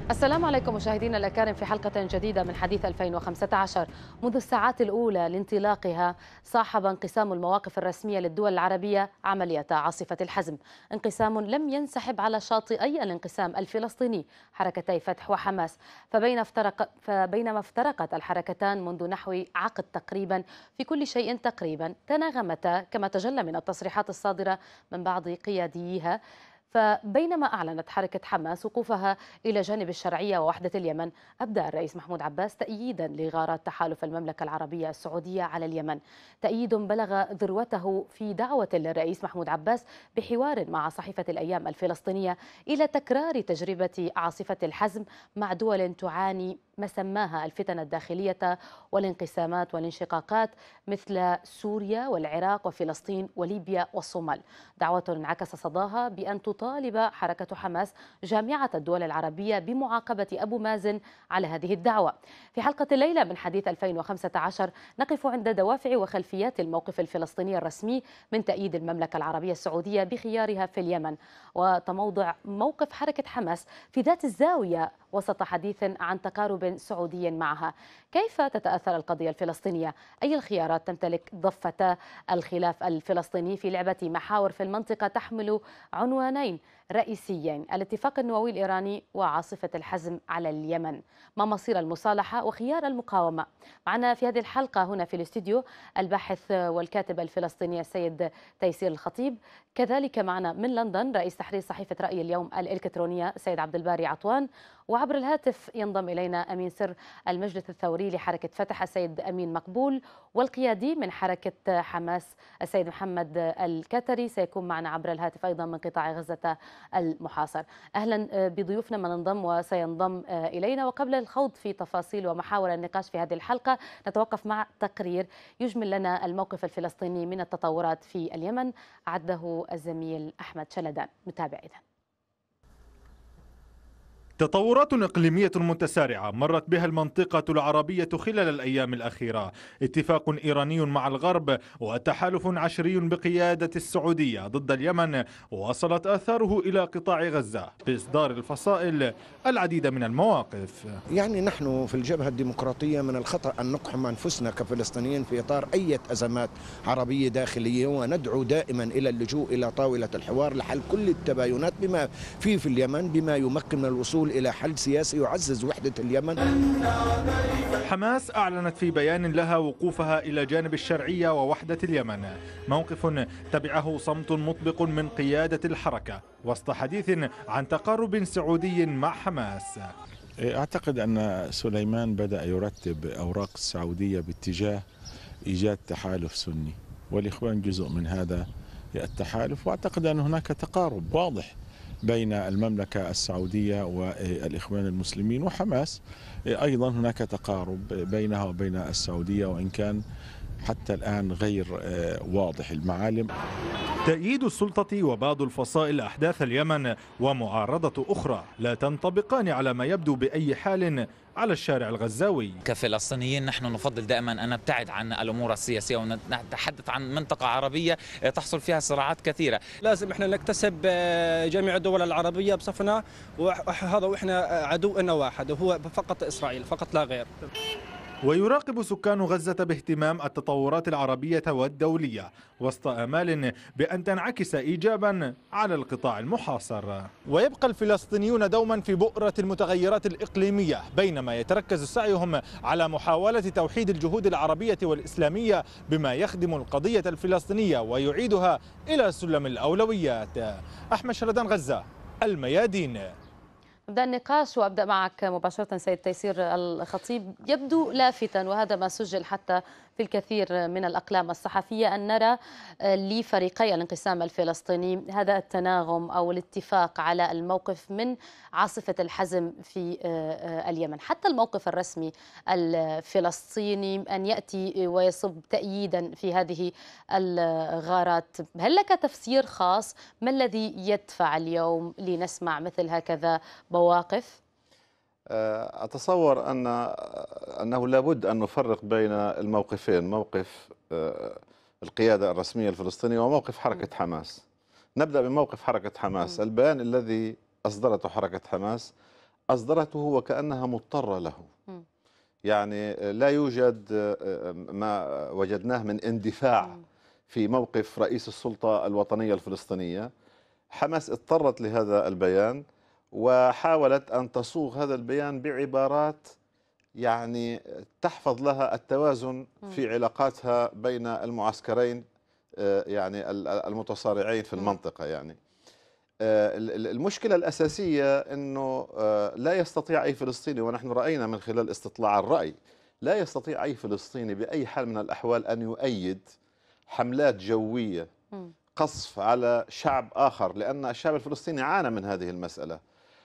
السلام عليكم مشاهدينا الأكارم في حلقة جديدة من حديث 2015. منذ الساعات الأولى لانطلاقها صاحب انقسام المواقف الرسمية للدول العربية عملية عاصفة الحزم، انقسام لم ينسحب على شاطئي الانقسام الفلسطيني حركتي فتح وحماس. فبينما افترقت الحركتان منذ نحو عقد تقريبا في كل شيء تقريبا، تناغمتا كما تجلى من التصريحات الصادرة من بعض قياديها. فبينما أعلنت حركة حماس وقوفها إلى جانب الشرعية ووحدة اليمن، أبدأ الرئيس محمود عباس تأييدا لغارات تحالف المملكة العربية السعودية على اليمن، تأييد بلغ ذروته في دعوة للرئيس محمود عباس بحوار مع صحيفة الأيام الفلسطينية إلى تكرار تجربة عاصفة الحزم مع دول تعاني ما سماها الفتن الداخلية والانقسامات والانشقاقات مثل سوريا والعراق وفلسطين وليبيا والصومال. دعوة انعكس صداها بأن تطالب حركة حماس جامعة الدول العربية بمعاقبة أبو مازن على هذه الدعوة. في حلقة الليلة من حديث 2015 نقف عند دوافع وخلفيات الموقف الفلسطيني الرسمي من تأييد المملكة العربية السعودية بخيارها في اليمن، وتموضع موقف حركة حماس في ذات الزاوية وسط حديث عن تقارب سعودي معها. كيف تتأثر القضية الفلسطينية؟ أي الخيارات تمتلك ضفة الخلاف الفلسطيني في لعبة محاور في المنطقة تحمل عنوانين رئيسيين: الاتفاق النووي الإيراني وعاصفة الحزم على اليمن؟ ما مصير المصالحة وخيار المقاومة؟ معنا في هذه الحلقة هنا في الاستوديو الباحث والكاتب الفلسطيني السيد تيسير الخطيب، كذلك معنا من لندن رئيس تحرير صحيفة رأي اليوم الإلكترونية السيد عبد الباري عطوان، وعبر الهاتف ينضم إلينا أمين سر المجلس الثوري لحركة فتح السيد أمين مقبول، والقيادي من حركة حماس السيد محمد الكتري سيكون معنا عبر الهاتف أيضا من قطاع غزة المحاصر. أهلا بضيوفنا من انضم وسينضم إلينا. وقبل الخوض في تفاصيل ومحاور النقاش في هذه الحلقة نتوقف مع تقرير يجمل لنا الموقف الفلسطيني من التطورات في اليمن، أعده الزميل أحمد شلدان. نتابع إذن. تطورات إقليمية متسارعة مرت بها المنطقة العربية خلال الأيام الأخيرة. اتفاق إيراني مع الغرب وتحالف عشري بقيادة السعودية ضد اليمن وصلت آثاره إلى قطاع غزة بإصدار الفصائل العديد من المواقف. يعني نحن في الجبهة الديمقراطية من الخطأ أن نقحم أنفسنا كفلسطينيين في إطار أي أزمات عربية داخلية، وندعو دائما إلى اللجوء إلى طاولة الحوار لحل كل التباينات بما فيه في اليمن، بما يمكن من الوصول إلى حل سياسي يعزز وحدة اليمن. حماس أعلنت في بيان لها وقوفها إلى جانب الشرعية ووحدة اليمن، موقف تبعه صمت مطبق من قيادة الحركة وسط حديث عن تقارب سعودي مع حماس. أعتقد أن سليمان بدأ يرتب أوراق السعودية باتجاه إيجاد تحالف سني، والإخوان جزء من هذا التحالف، وأعتقد أن هناك تقارب واضح بين المملكة السعودية والإخوان المسلمين وحماس. أيضا هناك تقارب بينها وبين السعودية، وإن كان حتى الآن غير واضح المعالم. تأييد السلطة وبعض الفصائل أحداث اليمن ومعارضة أخرى لا تنطبقان على ما يبدو بأي حال على الشارع الغزاوي. كفلسطينيين نحن نفضل دائما أن نبتعد عن الأمور السياسية ونتحدث عن منطقة عربية تحصل فيها صراعات كثيرة. لازم احنا نكتسب جميع الدول العربية بصفنا، وهذا واحنا عدونا واحد وهو فقط إسرائيل، فقط لا غير. ويراقب سكان غزة باهتمام التطورات العربية والدولية وسط آمال بأن تنعكس إيجابا على القطاع المحاصر. ويبقى الفلسطينيون دوما في بؤرة المتغيرات الإقليمية، بينما يتركز سعيهم على محاولة توحيد الجهود العربية والإسلامية بما يخدم القضية الفلسطينية ويعيدها إلى سلم الأولويات. أحمد شردان، غزة، الميادين. نبدأ النقاش وأبدأ معك مباشرة سيد تيسير الخطيب. يبدو لافتا، وهذا ما سجل حتى في الكثير من الأقلام الصحفية، أن نرى لفريقي الانقسام الفلسطيني هذا التناغم أو الاتفاق على الموقف من عاصفة الحزم في اليمن. حتى الموقف الرسمي الفلسطيني أن يأتي ويصب تأييدا في هذه الغارات. هل لك تفسير خاص؟ ما الذي يدفع اليوم لنسمع مثل هكذا مواقف؟ أتصور أنه لابد أن نفرق بين الموقفين، موقف القيادة الرسمية الفلسطينية وموقف حركة حماس. نبدأ بموقف حركة حماس. البيان الذي أصدرته حركة حماس أصدرته وكأنها مضطرة له. يعني لا يوجد ما وجدناه من اندفاع في موقف رئيس السلطة الوطنية الفلسطينية. حماس اضطرت لهذا البيان وحاولت أن تصوغ هذا البيان بعبارات يعني تحفظ لها التوازن في علاقاتها بين المعسكرين يعني المتصارعين في المنطقة. يعني المشكلة الأساسية أنه لا يستطيع أي فلسطيني، ونحن رأينا من خلال استطلاع الرأي، لا يستطيع أي فلسطيني بأي حال من الأحوال أن يؤيد حملات جوية قصف على شعب آخر، لأن الشعب الفلسطيني عانى من هذه المسألة.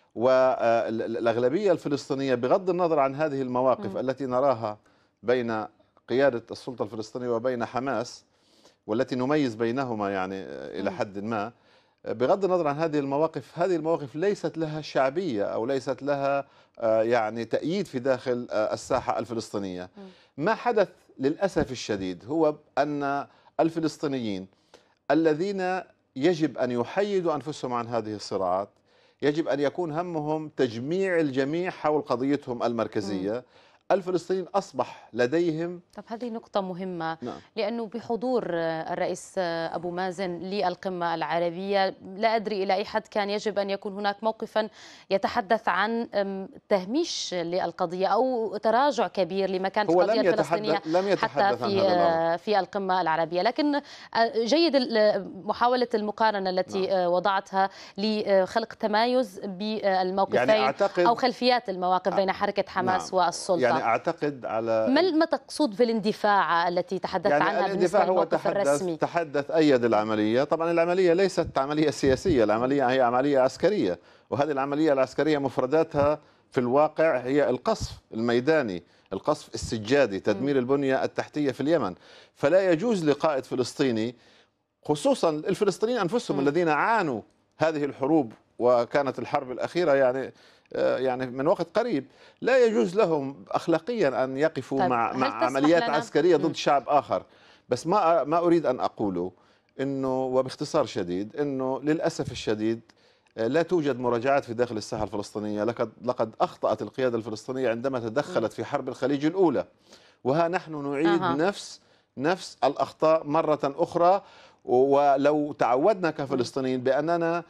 والأغلبية الفلسطينية بغض النظر عن هذه المواقف التي نراها بين قيادة السلطة الفلسطينية وبين حماس، والتي نميز بينهما يعني إلى حد ما، بغض النظر عن هذه المواقف ليست لها شعبية أو ليست لها يعني تأييد في داخل الساحة الفلسطينية. ما حدث للأسف الشديد هو أن الفلسطينيين الذين يجب أن يحيدوا أنفسهم عن هذه الصراعات، يجب أن يكون همهم تجميع الجميع حول قضيتهم المركزية. الفلسطينيين أصبح لديهم. طب هذه نقطة مهمة. نعم. لأنه بحضور الرئيس أبو مازن للقمة العربية لا أدري إلى أي حد كان يجب أن يكون هناك موقفا يتحدث عن تهميش للقضية أو تراجع كبير لمكانة القضية الفلسطينية حتى في القمة العربية. لكن جيد محاولة المقارنة التي وضعتها لخلق تمايز بالموقفين يعني أو خلفيات المواقف بين حركة حماس والسلطة. يعني أعتقد على ما تقصد بالاندفاع التي تحدثت يعني عنها بالنسبة للموقف الرسمي؟ تحدث أيد العملية. طبعا العملية ليست عملية سياسية، العملية هي عملية عسكرية، وهذه العملية العسكرية مفرداتها في الواقع هي القصف الميداني، القصف السجادي، تدمير البنية التحتية في اليمن. فلا يجوز لقائد فلسطيني، خصوصا الفلسطينيين أنفسهم الذين عانوا هذه الحروب، وكانت الحرب الأخيرة يعني من وقت قريب، لا يجوز لهم أخلاقيا أن يقفوا مع عمليات عسكرية ضد شعب آخر. بس ما أريد أن أقوله إنه وباختصار شديد إنه للأسف الشديد لا توجد مراجعات في داخل الساحة الفلسطينية. لقد أخطأت القيادة الفلسطينية عندما تدخلت في حرب الخليج الأولى، وها نحن نعيد نفس الأخطاء مرة أخرى. ولو تعودنا كفلسطينيين بأننا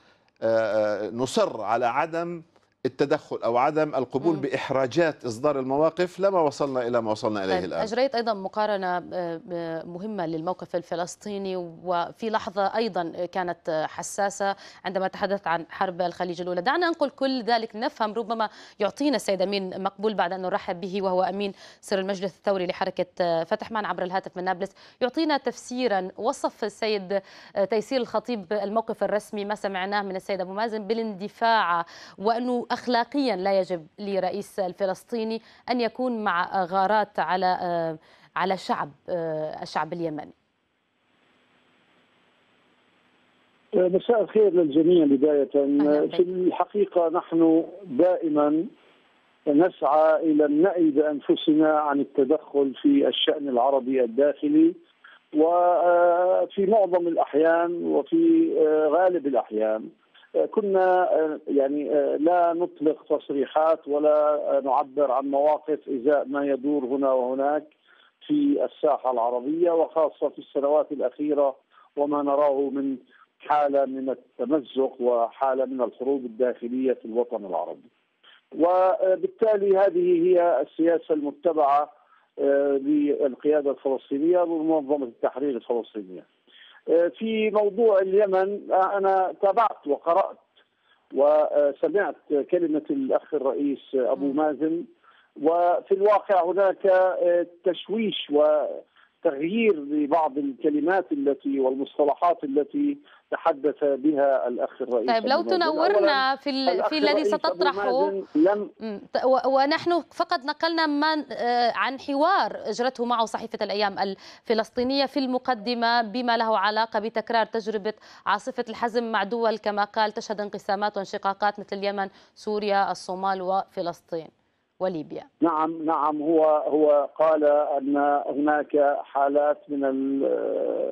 نصر على عدم التدخل أو عدم القبول بإحراجات إصدار المواقف لما وصلنا إلى ما وصلنا إليه الآن. أجريت أيضا مقارنة مهمة للموقف الفلسطيني، وفي لحظة أيضا كانت حساسة عندما تحدث عن حرب الخليج الأولى. دعنا ننقل كل ذلك، نفهم، ربما يعطينا السيد أمين مقبول بعد أن نرحب به، وهو أمين سر المجلس الثوري لحركة فتح معنا عبر الهاتف من نابلس، يعطينا تفسيرا. وصف السيد تيسير الخطيب الموقف الرسمي ما سمعناه من السيد أبو مازن بالاندفاع، وأنه أخلاقيا لا يجب لرئيس الفلسطيني أن يكون مع غارات على الشعب اليمني. مساء الخير للجميع. بداية في الحقيقة نحن دائما نسعى إلى النأي بأنفسنا عن التدخل في الشأن العربي الداخلي، وفي معظم الأحيان وفي غالب الأحيان كنا يعني لا نطلق تصريحات ولا نعبر عن مواقف إزاء ما يدور هنا وهناك في الساحة العربية، وخاصة في السنوات الأخيرة وما نراه من حالة من التمزق وحالة من الحروب الداخلية في الوطن العربي. وبالتالي هذه هي السياسة المتبعة للقيادة الفلسطينية ومنظمة التحرير الفلسطينية. في موضوع اليمن أنا تابعت وقرأت وسمعت كلمة الأخ الرئيس أبو مازن، وفي الواقع هناك تشويش وتغيير لبعض الكلمات التي والمصطلحات التي تحدث بها الأخ الرئيس. طيب لو تنورنا في الذي ستطرحه. ونحن فقط نقلنا عن حوار أجرته معه صحيفة الأيام الفلسطينية في المقدمة بما له علاقة بتكرار تجربة عاصفة الحزم مع دول كما قال تشهد انقسامات وانشقاقات مثل اليمن، سوريا، الصومال وفلسطين وليبيا. نعم هو قال أن هناك حالات من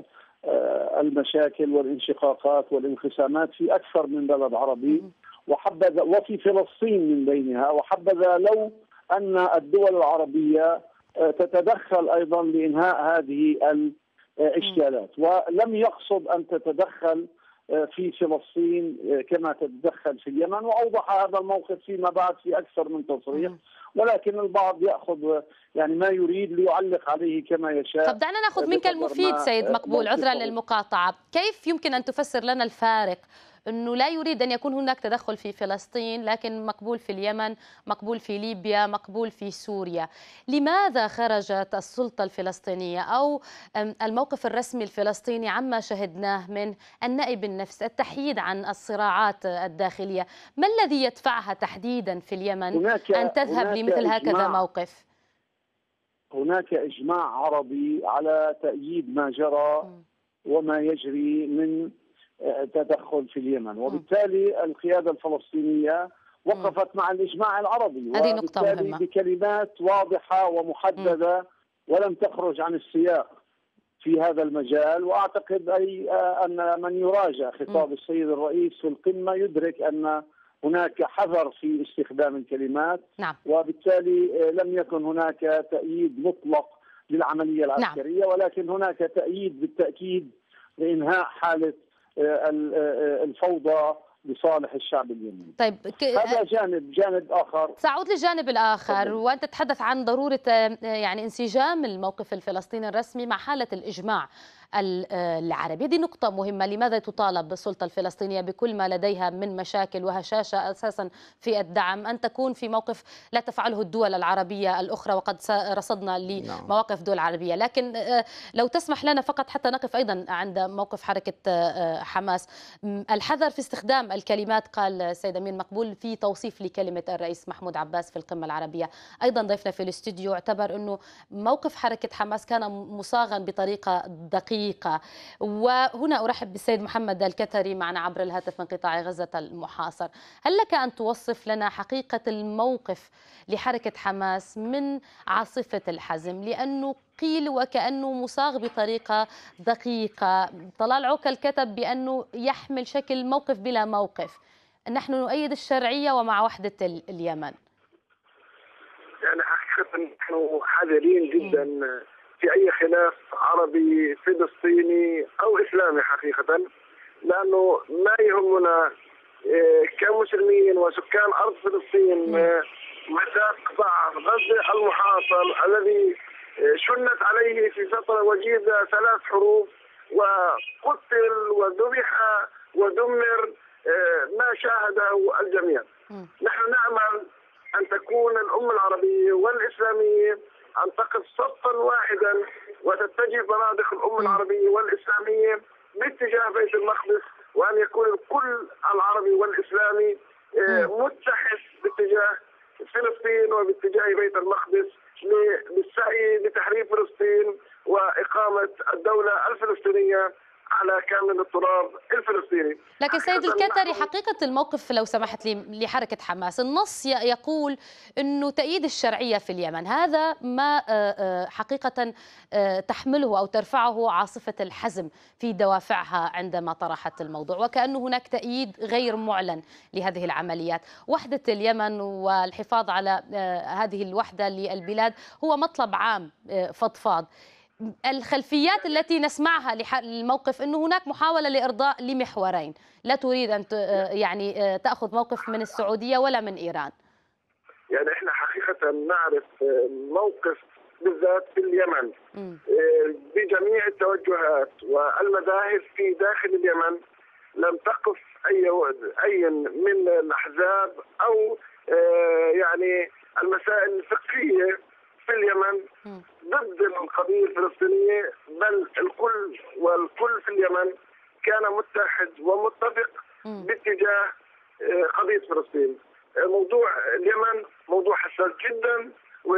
المشاكل والانشقاقات والانقسامات في أكثر من بلد عربي، وحبذا وفي فلسطين من بينها، وحبذا لو أن الدول العربية تتدخل أيضا لإنهاء هذه الإشكالات، ولم يقصد أن تتدخل في فلسطين كما تتدخل في اليمن، وأوضح هذا الموقف فيما بعد في أكثر من تصريح، ولكن البعض يأخذ يعني ما يريد ليعلق عليه كما يشاء. طب دعنا نأخذ منك المفيد سيد مقبول، عذرا للمقاطعة، كيف يمكن أن تفسر لنا الفارق أنه لا يريد أن يكون هناك تدخل في فلسطين لكن مقبول في اليمن، مقبول في ليبيا، مقبول في سوريا؟ لماذا خرجت السلطة الفلسطينية أو الموقف الرسمي الفلسطيني عما شهدناه من النأي بالنفس، التحييد عن الصراعات الداخلية؟ ما الذي يدفعها تحديدا في اليمن أن تذهب لمثل هكذا موقف؟ هناك إجماع عربي على تأييد ما جرى وما يجري من تدخل في اليمن، وبالتالي القيادة الفلسطينية وقفت مع الإجماع العربي، هذه نقطة مهمة، بكلمات واضحة ومحددة ولم تخرج عن السياق في هذا المجال. وأعتقد أن من يراجع خطاب السيد الرئيس في القمة يدرك أن هناك حذر في استخدام الكلمات. نعم. وبالتالي لم يكن هناك تأييد مطلق للعملية العسكرية، نعم. ولكن هناك تأييد بالتأكيد لإنهاء حالة الفوضى لصالح الشعب اليمني. طيب هذا جانب آخر. سأعود للجانب الآخر، وأنت تتحدث عن ضرورة يعني انسجام الموقف الفلسطيني الرسمي مع حالة الإجماع العربي. هذه نقطة مهمة. لماذا تطالب السلطة الفلسطينية بكل ما لديها من مشاكل وهشاشة أساسا في الدعم أن تكون في موقف لا تفعله الدول العربية الأخرى، وقد رصدنا لمواقف دول عربية؟ لكن لو تسمح لنا فقط حتى نقف أيضا عند موقف حركة حماس، الحذر في استخدام الكلمات. قال السيد أمين مقبول في توصيف لكلمة الرئيس محمود عباس في القمة العربية، أيضا ضيفنا في الاستوديو اعتبر أنه موقف حركة حماس كان مصاغا بطريقة دقيقة. وهنا أرحب بالسيد محمد الكتري معنا عبر الهاتف من قطاع غزة المحاصر. هل لك أن توصف لنا حقيقة الموقف لحركة حماس من عاصفة الحزم؟ لأنه قيل وكأنه مصاغ بطريقة دقيقة. طلال عوكل كتب بأنه يحمل شكل موقف بلا موقف. نحن نؤيد الشرعية ومع وحدة اليمن. يعني حقيقة نحن حذرين جدا في أي خلاف عربي فلسطيني أو إسلامي حقيقة، لأنه ما يهمنا كمسلمين وسكان أرض فلسطين مساق قطاع غزة المحاصر الذي شنت عليه في فترة وجيزة 3 حروب، وقتل وذبح ودمر ما شاهده الجميع. نحن نأمل أن تكون الأمة العربية والإسلامية أن تقف صفا واحدا وتتجه بنادق الأمة العربية والإسلامية باتجاه بيت المقدس، وأن يكون الكل العربي والإسلامي متحد باتجاه فلسطين وباتجاه بيت المقدس للسعي لتحرير فلسطين وإقامة الدولة الفلسطينية على كامل التراب الفلسطيني. لكن سيد الكتري، حقيقة الموقف لو سمحت لي لحركة حماس، النص يقول أنه تأييد الشرعية في اليمن، هذا ما حقيقة تحمله أو ترفعه عاصفة الحزم في دوافعها عندما طرحت الموضوع، وكأنه هناك تأييد غير معلن لهذه العمليات. وحدة اليمن والحفاظ على هذه الوحدة للبلاد هو مطلب عام فضفاض. الخلفيات التي نسمعها للموقف أنه هناك محاولة لإرضاء لمحورين، لا تريد أن يعني تأخذ موقف من السعودية ولا من إيران. يعني إحنا حقيقة نعرف موقف بالذات في اليمن بجميع التوجهات والمذاهب في داخل اليمن، لم تقف أي من الأحزاب أو يعني المسائل الفقهية في اليمن ضد القضية الفلسطينية، بل الكل في اليمن كان متحد ومتفق باتجاه قضية فلسطين. موضوع اليمن موضوع حساس جدا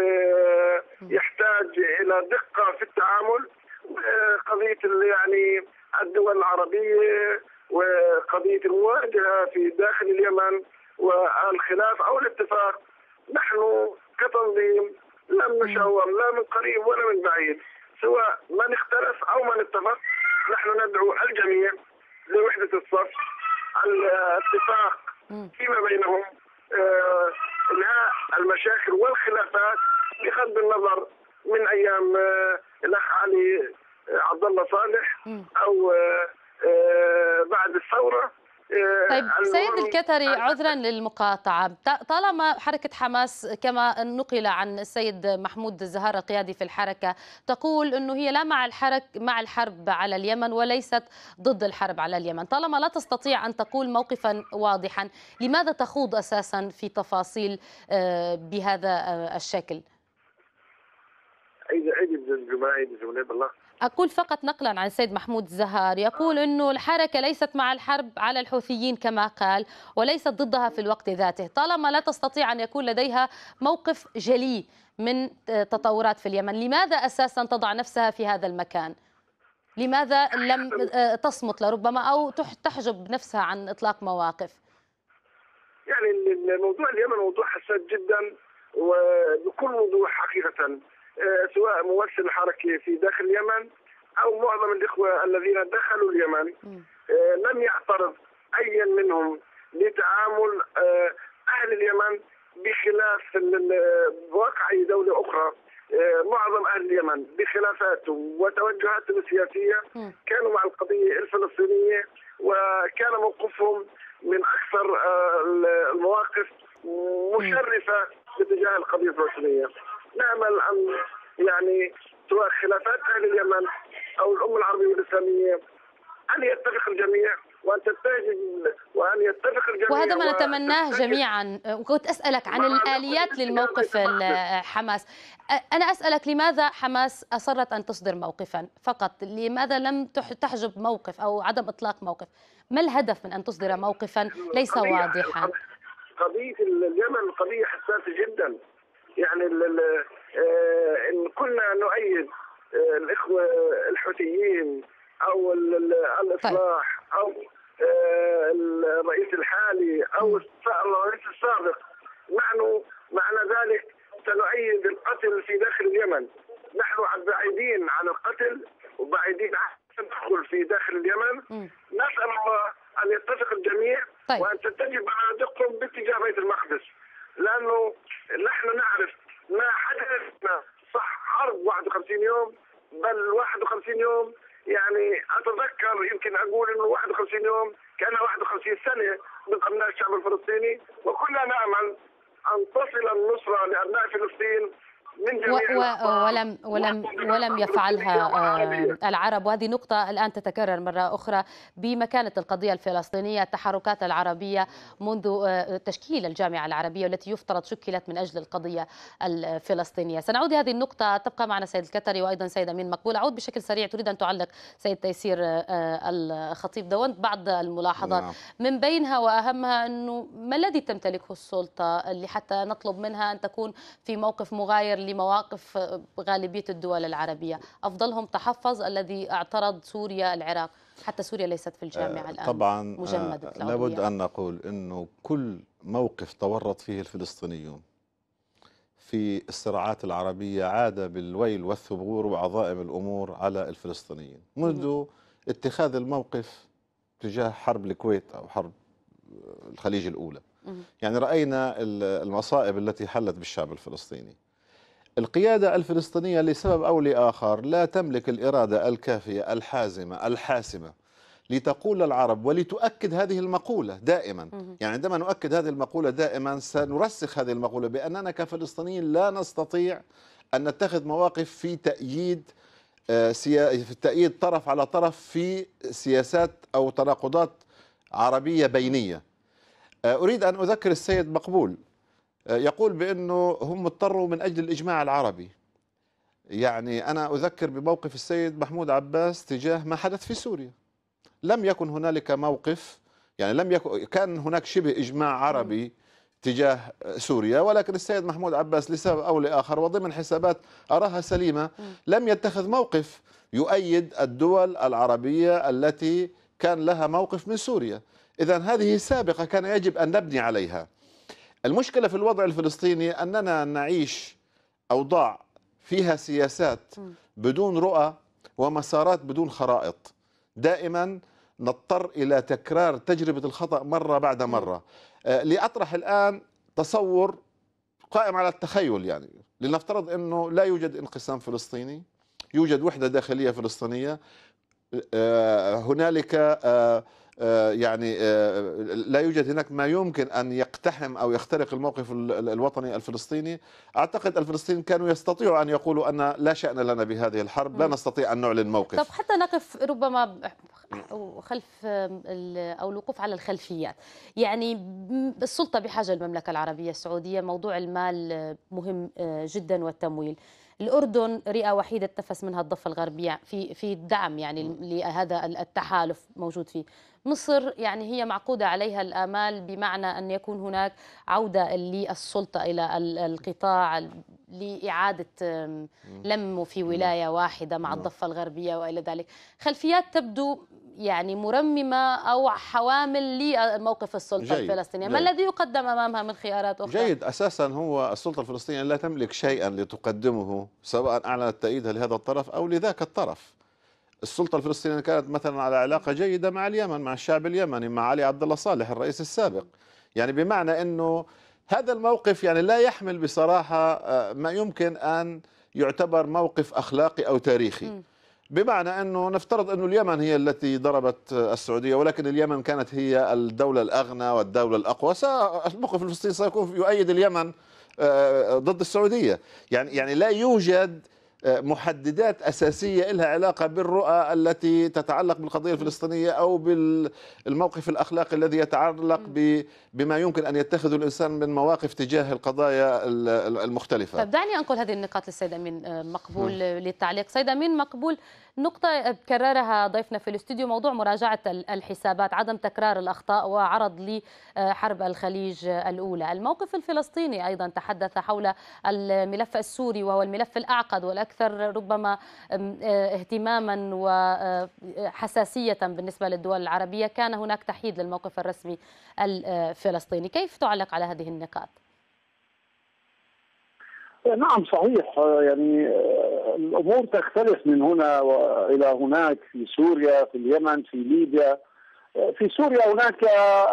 ويحتاج إلى دقة في التعامل. قضية يعني الدول العربية وقضية المواجهة في داخل اليمن والخلاف أو الاتفاق، نحن كتنظيم لم نشاور لا من قريب ولا من بعيد، سواء من اختلف أو من اتفق، نحن ندعو الجميع لوحدة الصف، الاتفاق فيما بينهم، انهاء المشاكل والخلافات بغض النظر من ايام الاخ علي عبد الله صالح او بعد الثوره. طيب سيد الكتري، عذرا للمقاطعة، طالما حركة حماس كما نقل عن السيد محمود الزهار القيادي في الحركة تقول أنه هي لا مع الحرب على اليمن وليست ضد الحرب على اليمن، طالما لا تستطيع أن تقول موقفا واضحا، لماذا تخوض أساسا في تفاصيل بهذا الشكل؟ أقول فقط نقلا عن السيد محمود الزهار يقول أنه الحركة ليست مع الحرب على الحوثيين كما قال وليست ضدها في الوقت ذاته، طالما لا تستطيع أن يكون لديها موقف جلي من تطورات في اليمن، لماذا أساسا تضع نفسها في هذا المكان؟ لماذا لم تصمت لربما أو تحجب نفسها عن إطلاق مواقف؟ يعني الموضوع اليمن موضوع حساس جدا وبكل وضوح حقيقة، سواء ممثل الحركة في داخل اليمن أو معظم الإخوة الذين دخلوا اليمن لم يعترض أي منهم لتعامل أهل اليمن بخلاف واقع أي دولة أخرى. معظم أهل اليمن بخلافاتهم وتوجهاتهم السياسية كانوا مع القضية الفلسطينية، وكان موقفهم من أكثر المواقف مشرفة باتجاه القضية الفلسطينية. نأمل أن يعني سواء خلافات أهل اليمن أو الأمة العربية والإسلامية أن يتفق الجميع وأن يتفق الجميع، وهذا ما نتمناه جميعا. وكنت أسألك عن الآليات للموقف حماس، أنا أسألك لماذا حماس أصرت أن تصدر موقفا فقط؟ لماذا لم تحجب موقف أو عدم إطلاق موقف؟ ما الهدف من أن تصدر موقفا ليس واضحا؟ قضية اليمن قضية حساسة جدا، يعني إن كنا نؤيد الإخوة الحوثيين أو الإصلاح أو الرئيس الحالي أو الرئيس السابق، نحن معنى ذلك سنؤيد القتل في داخل اليمن. نحن بعيدين عن القتل وبعيدين عن التدخل في داخل اليمن. نسأل الله أن يتفق الجميع وأن تتجه بنادقهم باتجاه بيت المقدس، لأنه نحن نعرف ما حدث صح حرب 51 يوم، بل 51 يوم يعني أتذكر يمكن أقول أنه 51 يوم كان 51 سنة من أبناء الشعب الفلسطيني، وكنا نأمل أن تصل النصرة لأبناء فلسطين من جميع ولم يفعلها العرب، وهذه نقطة الآن تتكرر مرة أخرى بمكانة القضية الفلسطينية. التحركات العربية منذ تشكيل الجامعة العربية والتي يفترض شكلت من أجل القضية الفلسطينية. سنعود هذه النقطة، تبقى معنا سيد الكتري وأيضا سيد أمين مقبول. أعود بشكل سريع، تريد أن تعلق سيد تيسير الخطيب دونت بعض الملاحظات من بينها وأهمها أنه ما الذي تمتلكه السلطة اللي حتى نطلب منها أن تكون في موقف مغاير لمواقف غالبية الدول العربية؟ أفضلهم تحفظ الذي اعترض سوريا العراق، حتى سوريا ليست في الجامعة الآن طبعا مجمدة لابد أن نقول أنه كل موقف تورط فيه الفلسطينيون في الصراعات العربية عاد بالويل والثبور وعظائم الأمور على الفلسطينيين منذ اتخاذ الموقف تجاه حرب الكويت أو حرب الخليج الأولى. يعني رأينا المصائب التي حلت بالشعب الفلسطيني. القيادة الفلسطينية لسبب أو لآخر لا تملك الإرادة الكافية الحازمة الحاسمة لتقول للعرب ولتؤكد هذه المقولة دائما. يعني عندما نؤكد هذه المقولة دائما سنرسخ هذه المقولة بأننا كفلسطينيين لا نستطيع أن نتخذ مواقف في تأييد طرف على طرف في سياسات أو تناقضات عربية بينية. أريد أن أذكر السيد مقبول يقول بأنه هم اضطروا من أجل الإجماع العربي. يعني أنا أذكر بموقف السيد محمود عباس تجاه ما حدث في سوريا. لم يكن هنالك موقف، يعني لم يكن، كان هناك شبه إجماع عربي تجاه سوريا، ولكن السيد محمود عباس لسبب أو لآخر وضمن حسابات أراها سليمة لم يتخذ موقف يؤيد الدول العربية التي كان لها موقف من سوريا. إذن هذه سابقة كان يجب أن نبني عليها. المشكلة في الوضع الفلسطيني أننا نعيش أوضاع فيها سياسات بدون رؤى ومسارات بدون خرائط. دائما نضطر إلى تكرار تجربة الخطأ مرة بعد مرة. لأطرح الآن تصور قائم على التخيل، يعني لنفترض أنه لا يوجد انقسام فلسطيني، يوجد وحدة داخلية فلسطينية، هنالك يعني لا يوجد هناك ما يمكن أن يقتحم أو يخترق الموقف الوطني الفلسطيني. أعتقد الفلسطينيين كانوا يستطيعوا أن يقولوا أن لا شأن لنا بهذه الحرب، لا نستطيع أن نعلن موقف. طب حتى نقف ربما خلف أو الوقوف على الخلفيات، يعني السلطة بحاجة المملكة العربية السعودية، موضوع المال مهم جدا والتمويل. الأردن رئة وحيدة تنفس منها الضفة الغربية في الدعم يعني لهذا التحالف موجود فيه. مصر يعني هي معقودة عليها الآمال بمعنى أن يكون هناك عودة للسلطة إلى القطاع لإعادة لم في ولاية واحدة مع الضفة الغربية وإلى ذلك. خلفيات تبدو يعني مرممة أو حوامل لموقف السلطة الفلسطينية. ما الذي يقدم أمامها من خيارات أخرى؟ جيد. أساسا هو السلطة الفلسطينية لا تملك شيئا لتقدمه، سواء أعلنت تأييدها لهذا الطرف أو لذاك الطرف. السلطة الفلسطينية كانت مثلا على علاقة جيدة مع اليمن، مع الشعب اليمني، مع علي عبد الله صالح الرئيس السابق. يعني بمعنى أنه هذا الموقف يعني لا يحمل بصراحة ما يمكن أن يعتبر موقف أخلاقي أو تاريخي. بمعنى أنه نفترض أنه اليمن هي التي ضربت السعودية، ولكن اليمن كانت هي الدولة الأغنى والدولة الأقوى، الموقف الفلسطيني سيكون يؤيد اليمن ضد السعودية. يعني لا يوجد محددات أساسية لها علاقة بالرؤى التي تتعلق بالقضية الفلسطينية أو بالموقف الأخلاقي الذي يتعلق بما يمكن أن يتخذه الإنسان من مواقف تجاه القضايا المختلفة. طيب دعني أنقل هذه النقاط للسيد أمين مقبول للتعليق. سيد أمين مقبول، نقطة كررها ضيفنا في الاستوديو، موضوع مراجعة الحسابات، عدم تكرار الأخطاء، وعرض لحرب الخليج الأولى. الموقف الفلسطيني أيضا تحدث حول الملف السوري، وهو الملف الأعقد والأكثر ربما اهتماما وحساسية بالنسبة للدول العربية. كان هناك تحييد للموقف الرسمي الفلسطيني. كيف تعلق على هذه النقاط؟ نعم صحيح، يعني الأمور تختلف من هنا وإلى هناك، في سوريا، في اليمن، في ليبيا. في سوريا هناك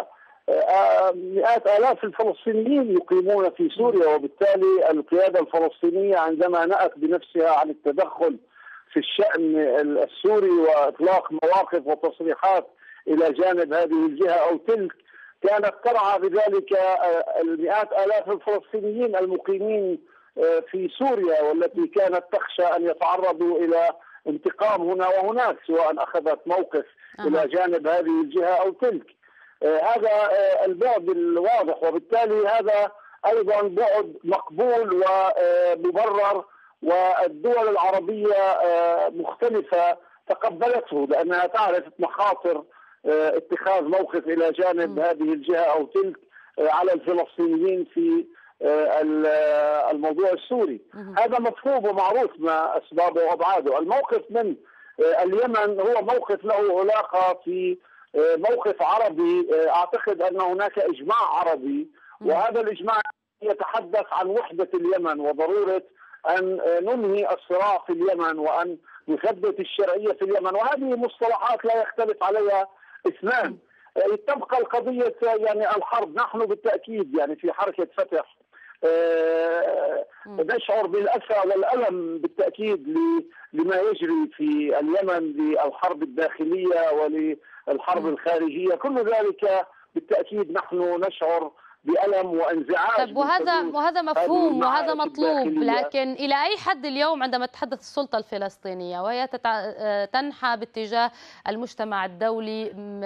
مئات آلاف الفلسطينيين يقيمون في سوريا، وبالتالي القيادة الفلسطينية عندما نأت بنفسها عن التدخل في الشأن السوري وإطلاق مواقف وتصريحات إلى جانب هذه الجهة أو تلك، كانت ترعى بذلك المئات آلاف الفلسطينيين المقيمين في سوريا، والتي كانت تخشى أن يتعرضوا إلى انتقام هنا وهناك، سواء أخذت موقف إلى جانب هذه الجهة أو تلك. هذا البعد الواضح، وبالتالي هذا أيضا بعد مقبول ومبرر، والدول العربية مختلفة تقبلته لأنها تعرف مخاطر اتخاذ موقف إلى جانب هذه الجهة أو تلك على الفلسطينيين في الموضوع السوري. هذا مفهوم ومعروف ما أسبابه وأبعاده. الموقف من اليمن هو موقف له علاقة في موقف عربي. أعتقد أن هناك إجماع عربي، وهذا الإجماع يتحدث عن وحدة اليمن وضرورة أن ننهي الصراع في اليمن وأن نثبت الشرعية في اليمن، وهذه مصطلحات لا يختلف عليها اثنان. تبقى القضية يعني الحرب. نحن بالتأكيد يعني في حركة فتح نشعر بالأسى والألم بالتأكيد لما يجري في اليمن، للحرب الداخلية وللحرب الخارجية. كل ذلك بالتأكيد نحن نشعر بألم وانزعاج. طب وهذا مفهوم وهذا مطلوب، لكن إلى أي حد اليوم عندما تتحدث السلطة الفلسطينية وهي تنحى باتجاه المجتمع الدولي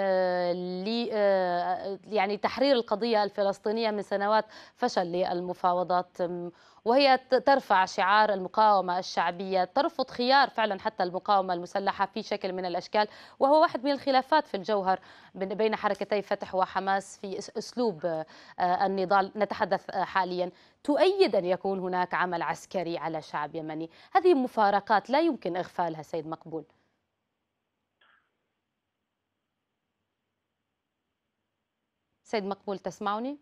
يعني تحرير القضية الفلسطينية من سنوات فشل للمفاوضات، وهي ترفع شعار المقاومة الشعبية، ترفض خيار فعلا حتى المقاومة المسلحة في شكل من الأشكال، وهو واحد من الخلافات في الجوهر بين حركتي فتح وحماس في أسلوب النضال نتحدث حاليا. تؤيد أن يكون هناك عمل عسكري على شعب يمني. هذه مفارقات لا يمكن إغفالها. سيد مقبول، سيد مقبول تسمعني؟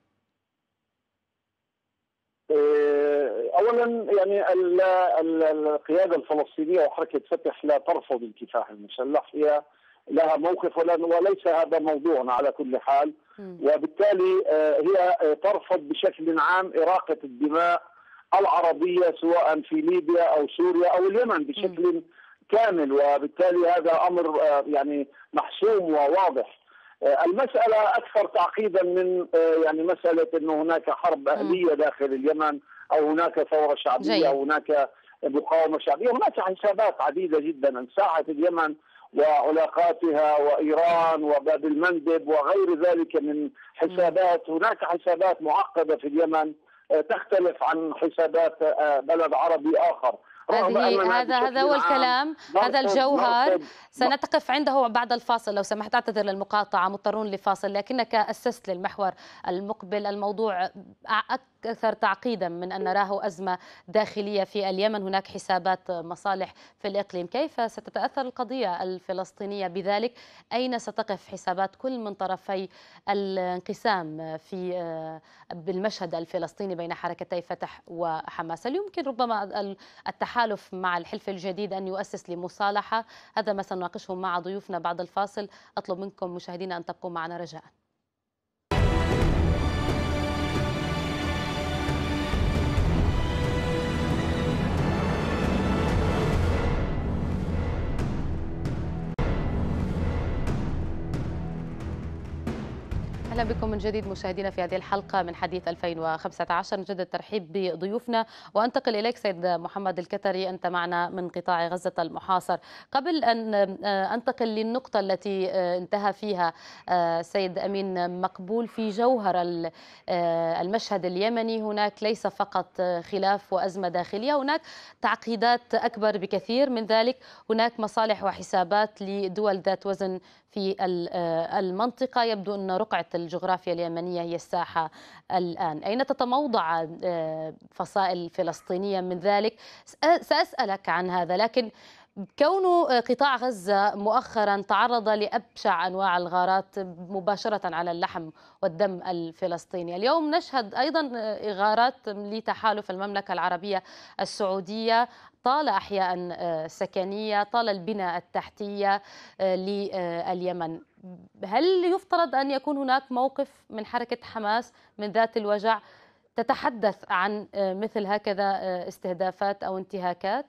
اولا يعني القياده الفلسطينيه وحركه فتح لا ترفض الكفاح المسلح، هي لها موقف وليس هذا موضوعنا على كل حال. وبالتالي هي ترفض بشكل عام إراقة الدماء العربية سواء في ليبيا أو سوريا أو اليمن بشكل كامل، وبالتالي هذا أمر يعني محسوم وواضح. المسألة أكثر تعقيدا من يعني مسألة أنه هناك حرب أهلية داخل اليمن أو هناك ثورة شعبية أو هناك مقاومة شعبية. هناك حسابات عديدة جدا ساحة اليمن وعلاقاتها وإيران وباب المندب وغير ذلك من حسابات. هناك حسابات معقدة في اليمن تختلف عن حسابات بلد عربي آخر. هذا هو الكلام، هذا الجوهر. سنتقف عنده بعد الفاصل لو سمحت، أعتذر للمقاطعة، مضطرون لفاصل، لكنك أسست للمحور المقبل الموضوع أكثر تعقيدا من أن نراه أزمة داخلية في اليمن، هناك حسابات مصالح في الإقليم. كيف ستتأثر القضية الفلسطينية بذلك؟ أين ستقف حسابات كل من طرفي الانقسام بالمشهد الفلسطيني بين حركتي فتح وحماس؟ هل يمكن ربما التحالف مع الحلف الجديد أن يؤسس لمصالحة؟ هذا ما سنناقشه مع ضيوفنا بعد الفاصل. أطلب منكم مشاهدينا أن تبقوا معنا رجاء. أهلا بكم من جديد مشاهدينا في هذه الحلقة من حديث 2015. نجدد الترحيب بضيوفنا وأنتقل إليك سيد محمد الكتري، أنت معنا من قطاع غزة المحاصر. قبل أن أنتقل للنقطة التي انتهى فيها سيد أمين مقبول في جوهر المشهد اليمني، هناك ليس فقط خلاف وأزمة داخلية، هناك تعقيدات أكبر بكثير من ذلك، هناك مصالح وحسابات لدول ذات وزن في المنطقة. يبدو أن رقعة الجغرافيا اليمنية هي الساحة الآن. أين تتموضع فصائل فلسطينية من ذلك؟ سأسألك عن هذا، لكن كون قطاع غزة مؤخرا تعرض لأبشع أنواع الغارات مباشرة على اللحم والدم الفلسطيني، اليوم نشهد أيضا غارات لتحالف المملكة العربية السعودية طال أحياء سكنية، طال البنى التحتية لليمن. هل يفترض أن يكون هناك موقف من حركة حماس من ذات الوجع تتحدث عن مثل هكذا استهدافات أو انتهاكات؟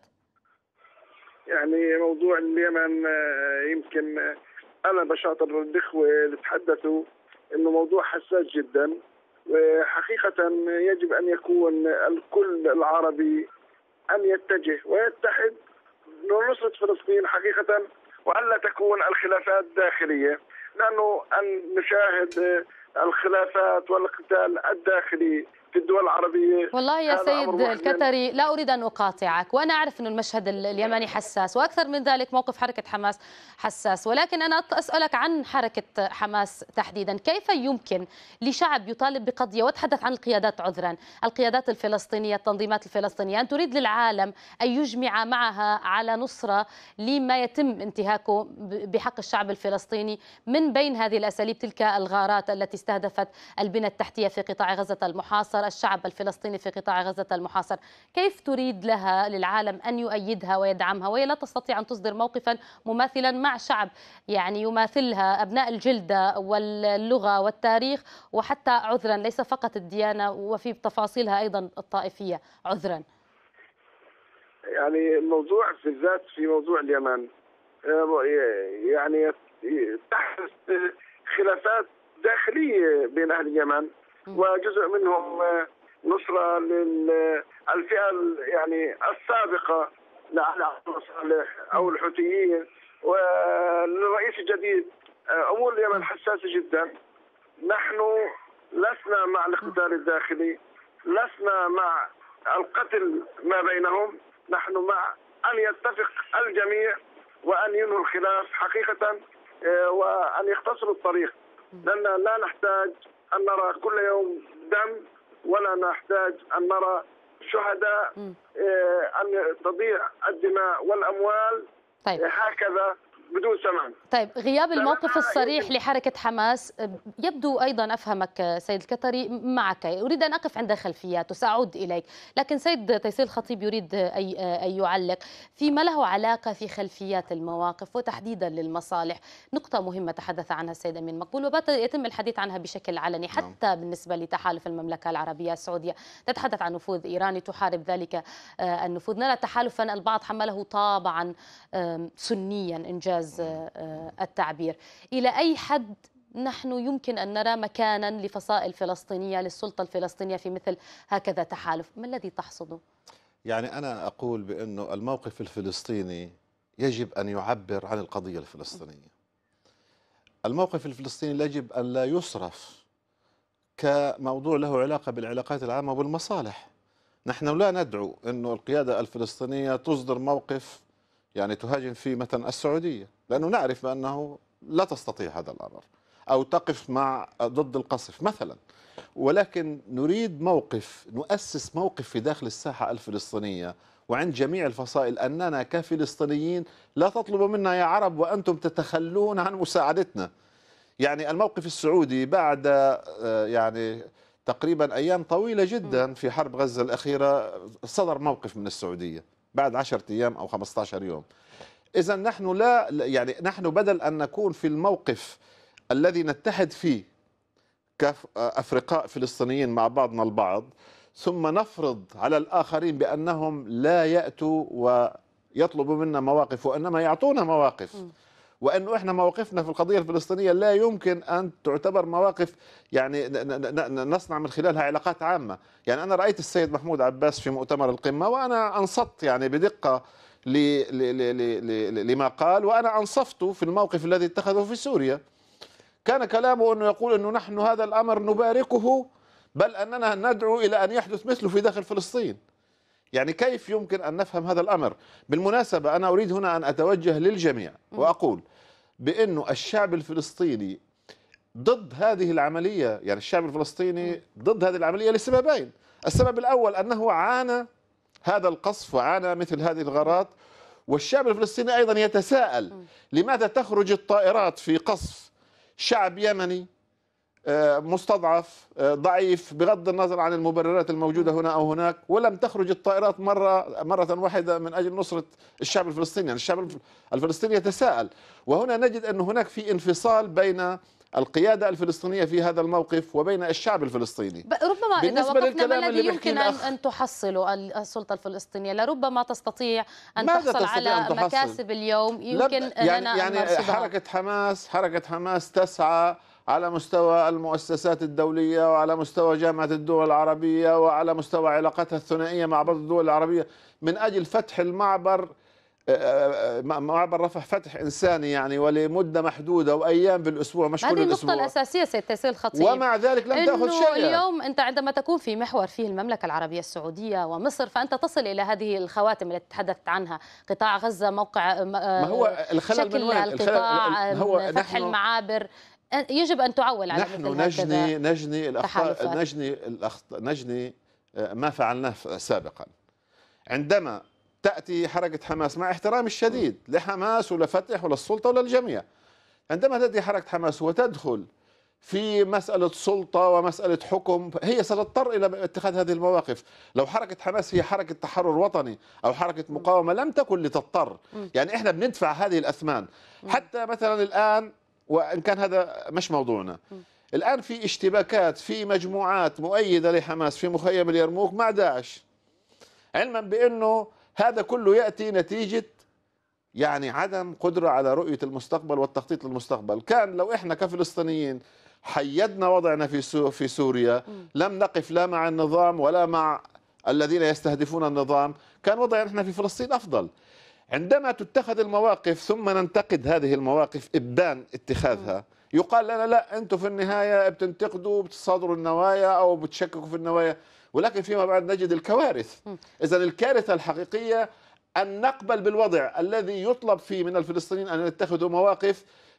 يعني موضوع اليمن يمكن أنا بشاطر الإخوة اللي تحدثوا إنه موضوع حساس جدا، وحقيقة يجب أن يكون الكل العربي أن يتجه ويتحد لنصرة فلسطين حقيقة، وألا تكون الخلافات داخلية، لأنه أن نشاهد الخلافات والقتال الداخلي في الدول العربية. والله يا سيد الكتري لا أريد أن أقاطعك، وأنا أعرف أن المشهد اليمني حساس، وأكثر من ذلك موقف حركة حماس حساس، ولكن أنا أسألك عن حركة حماس تحديدا. كيف يمكن لشعب يطالب بقضية، واتحدث عن القيادات عذرا، القيادات الفلسطينية، التنظيمات الفلسطينية، أن تريد للعالم أن يجمع معها على نصرة لما يتم انتهاكه بحق الشعب الفلسطيني من بين هذه الأساليب تلك الغارات التي استهدفت البنى التحتية في قطاع غزة المحاصر، الشعب الفلسطيني في قطاع غزة المحاصر؟ كيف تريد للعالم أن يؤيدها ويدعمها وهي لا تستطيع أن تصدر موقفا مماثلا مع شعب يعني يماثلها أبناء الجلدة واللغة والتاريخ وحتى عذرا ليس فقط الديانة وفي تفاصيلها أيضا الطائفية عذرا؟ يعني الموضوع في الذات في موضوع اليمن يعني تحدث خلافات داخلية بين أهل اليمن، وجزء منهم نصرة للفئة يعني السابقة لعلى المصالح أو الحوثيين وللرئيس الجديد. أمور اليمن حساسة جدا. نحن لسنا مع الاقتتال الداخلي، لسنا مع القتل ما بينهم، نحن مع أن يتفق الجميع وأن ينهوا الخلاف حقيقة وأن يختصروا الطريق، لأن لا نحتاج أن نرى كل يوم دم، ولا نحتاج أن نرى شهداء أن تضيع الدماء والأموال. طيب. هكذا بدون ثمن. طيب غياب الموقف الصريح لحركة حماس يبدو أيضا، أفهمك سيد الكتري، معك. أريد أن أقف عند خلفيات وسأعود إليك، لكن سيد تيسير الخطيب يريد أن يعلق فيما له علاقة في خلفيات المواقف وتحديدا للمصالح. نقطة مهمة تحدث عنها السيد أمين مقبول وبات يتم الحديث عنها بشكل علني حتى بالنسبة لتحالف المملكة العربية السعودية. تتحدث عن نفوذ إيراني تحارب ذلك النفوذ. نرى تحالفا البعض حمله طابعا سنيا إنجاز التعبير. إلى أي حد نحن يمكن أن نرى مكانا لفصائل فلسطينية للسلطة الفلسطينية في مثل هكذا تحالف؟ ما الذي تحصده؟ يعني أنا أقول بأنه الموقف الفلسطيني يجب أن يعبر عن القضية الفلسطينية. الموقف الفلسطيني يجب أن لا يصرف كموضوع له علاقة بالعلاقات العامة وبالمصالح. نحن لا ندعو أنه القيادة الفلسطينية تصدر موقف يعني تهاجم فيه مثلا السعودية، لأنه نعرف بأنه لا تستطيع هذا الأمر، أو تقف مع ضد القصف مثلا. ولكن نريد موقف، نؤسس موقف في داخل الساحة الفلسطينية وعند جميع الفصائل أننا كفلسطينيين لا تطلبوا منا يا عرب وأنتم تتخلون عن مساعدتنا. يعني الموقف السعودي بعد يعني تقريبا أيام طويلة جدا في حرب غزة الأخيرة صدر موقف من السعودية بعد 10 أيام أو 15 يوم. إذا نحن لا يعني نحن بدل أن نكون في الموقف الذي نتحد فيه كأفرقاء فلسطينيين مع بعضنا البعض، ثم نفرض على الآخرين بأنهم لا يأتوا ويطلبوا منا مواقف وإنما يعطونا مواقف، وأنه إحنا مواقفنا في القضية الفلسطينية لا يمكن أن تعتبر مواقف يعني نصنع من خلالها علاقات عامة. يعني أنا رأيت السيد محمود عباس في مؤتمر القمة وأنا أنصت يعني بدقة لما قال، وأنا أنصفت في الموقف الذي اتخذه في سوريا. كان كلامه أنه يقول أنه نحن هذا الأمر نباركه، بل أننا ندعو إلى أن يحدث مثله في داخل فلسطين. يعني كيف يمكن أن نفهم هذا الأمر؟ بالمناسبة أنا أريد هنا أن أتوجه للجميع وأقول بأنه الشعب الفلسطيني ضد هذه العملية، يعني الشعب الفلسطيني ضد هذه العملية لسببين. السبب الأول أنه عانى هذا القصف وعانى مثل هذه الغارات، والشعب الفلسطيني أيضا يتساءل لماذا تخرج الطائرات في قصف شعب يمني مستضعف ضعيف بغض النظر عن المبررات الموجودة هنا أو هناك، ولم تخرج الطائرات مرة واحدة من أجل نصرة الشعب الفلسطيني. يعني الشعب الفلسطيني يتساءل، وهنا نجد أن هناك في انفصال بين القيادة الفلسطينية في هذا الموقف وبين الشعب الفلسطيني. ربما إذا وقفنا ما الذي يمكن أن تحصله السلطة الفلسطينية؟ لربما تستطيع أن تحصل على مكاسب اليوم يمكن يعني حركة حماس تسعى على مستوى المؤسسات الدولية وعلى مستوى جامعة الدول العربية وعلى مستوى علاقاتها الثنائية مع بعض الدول العربية من أجل فتح المعبر، معبر رفح فتح إنساني يعني ولمدة محدودة وأيام بالأسبوع مش كل الأسبوع. هذه النقطة الأساسية سيد تيسير الخطيب، ومع ذلك لم تأخذ شيء. اليوم أنت عندما تكون في محور فيه المملكة العربية السعودية ومصر فأنت تصل إلى هذه الخواتم التي تحدثت عنها، قطاع غزة، موقع ما هو الخلل شكل من وين؟ القطاع، هو فتح المعابر، يجب أن تعول على نحن مثل نجني الأخطاء، نجني ما فعلناه سابقا. عندما تأتي حركة حماس، مع احترامي الشديد لحماس ولفتح وللسلطة وللجميع، عندما تأتي حركة حماس وتدخل في مسألة سلطة ومسألة حكم هي ستضطر إلى اتخاذ هذه المواقف. لو حركة حماس هي حركة تحرر وطني أو حركة مقاومة لم تكن لتضطر. يعني إحنا بندفع هذه الأثمان. حتى مثلا الآن، وإن كان هذا مش موضوعنا، الآن في اشتباكات في مجموعات مؤيدة لحماس في مخيم اليرموك مع داعش، علما بأنه هذا كله يأتي نتيجة يعني عدم قدرة على رؤية المستقبل والتخطيط للمستقبل. كان لو إحنا كفلسطينيين حيدنا وضعنا في سوريا، لم نقف لا مع النظام ولا مع الذين يستهدفون النظام، كان وضعنا إحنا في فلسطين أفضل. عندما تتخذ المواقف ثم ننتقد هذه المواقف إبان اتخاذها، يقال لنا لا أنتم في النهاية بتنتقدوا بتصادروا النوايا أو بتشككوا في النوايا، ولكن فيما بعد نجد الكوارث. إذا الكارثة الحقيقية أن نقبل بالوضع الذي يطلب فيه من الفلسطينيين أن يتخذوا مواقف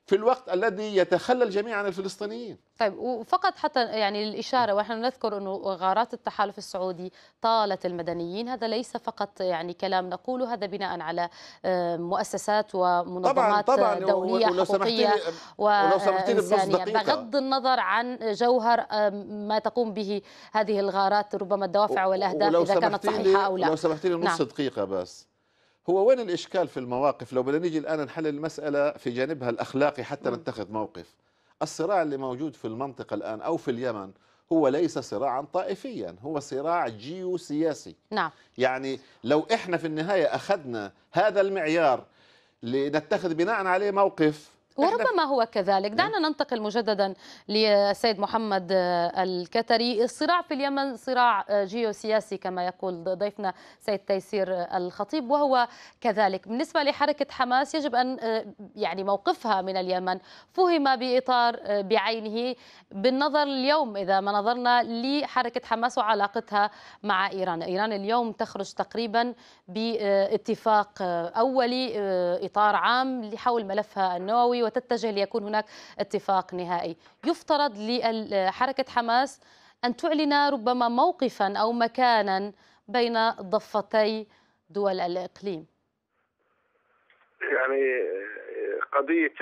في الوقت الذي يتخلى الجميع عن الفلسطينيين. طيب، وفقط حتى يعني للإشارة، ونحن نذكر أنه غارات التحالف السعودي طالت المدنيين، هذا ليس فقط يعني كلام نقوله، هذا بناء على مؤسسات ومنظمات طبعا دولية حقوقية وإنسانية، بغض النظر عن جوهر ما تقوم به هذه الغارات، ربما الدوافع والأهداف إذا كانت صحيحة أو لا. لو سمحت لي نص دقيقة بس، هو وين الإشكال في المواقف؟ لو بدنا نيجي الآن نحلل المسألة في جانبها الأخلاقي حتى نتخذ موقف. الصراع اللي موجود في المنطقة الآن أو في اليمن هو ليس صراعا طائفيا، هو صراع جيوسياسي. نعم. يعني لو إحنا في النهاية أخذنا هذا المعيار لنتخذ بناء عليه موقف، وربما هو كذلك. دعنا ننتقل مجددا لسيد محمد الكتري. الصراع في اليمن صراع جيوسياسي كما يقول ضيفنا سيد تيسير الخطيب، وهو كذلك. بالنسبة لحركة حماس يجب أن يعني موقفها من اليمن فهم بإطار بعينه، بالنظر اليوم إذا ما نظرنا لحركة حماس وعلاقتها مع إيران. إيران اليوم تخرج تقريبا باتفاق أولي، إطار عام لحول ملفها النووي، وتتجه ليكون هناك اتفاق نهائي. يفترض لحركة حماس أن تعلن ربما موقفا أو مكانا بين ضفتي دول الإقليم. يعني قضية